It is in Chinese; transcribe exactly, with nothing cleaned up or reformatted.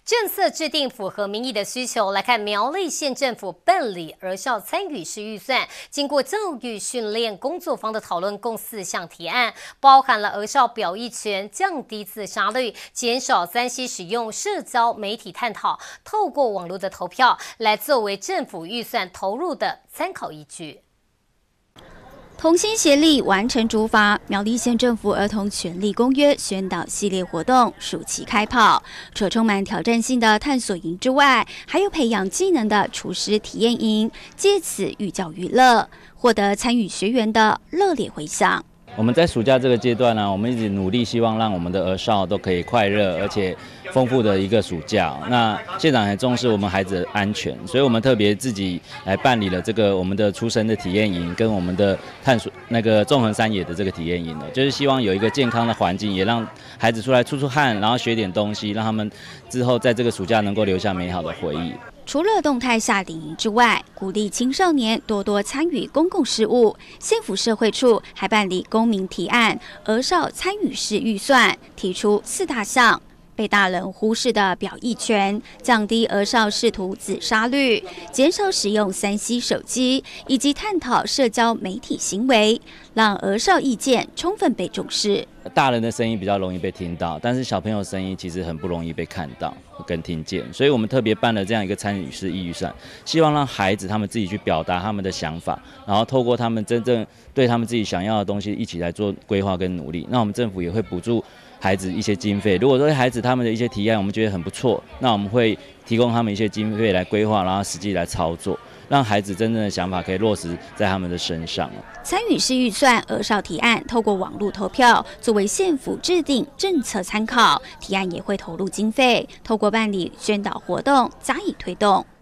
政策制定符合民意的需求。来看苗栗县政府办理儿少参与式预算，经过教育训练工作坊的讨论，共四项提案，包含了儿少表意权、降低自杀率、减少三 C 使用、社交媒体探讨，透过网络的投票来作为政府预算投入的参考依据。 同心协力完成主法，苗栗县政府儿童权利公约宣导系列活动暑期开跑。除了充满挑战性的探索营之外，还有培养技能的厨师体验营，借此寓教于乐，获得参与学员的热烈回响。 我们在暑假这个阶段呢，我们一直努力，希望让我们的儿少都可以快乐而且丰富的一个暑假。那县长很重视我们孩子的安全，所以我们特别自己来办理了这个我们的出生的体验营，跟我们的探索那个纵横山野的这个体验营呢，就是希望有一个健康的环境，也让孩子出来出出汗，然后学点东西，让他们之后在这个暑假能够留下美好的回忆。 除了动态夏令营之外，鼓励青少年多多参与公共事务。县府社会处还办理公民提案儿少参与式预算，提出四大项。 被大人忽视的表意权，降低儿少试图自杀率，减少使用三 C 手机，以及探讨社交媒体行为，让儿少意见充分被重视。 大人的声音比较容易被听到，但是小朋友的声音其实很不容易被看到跟听见，所以我们特别办了这样一个参与式预算，希望让孩子他们自己去表达他们的想法，然后透过他们真正对他们自己想要的东西一起来做规划跟努力。那我们政府也会补助 孩子一些经费，如果说孩子他们的一些提案我们觉得很不错，那我们会提供他们一些经费来规划，然后实际来操作，让孩子真正的想法可以落实在他们的身上。 参与式预算儿少提案透过网络投票作为县府制定政策参考，提案也会投入经费，透过办理宣导活动加以推动。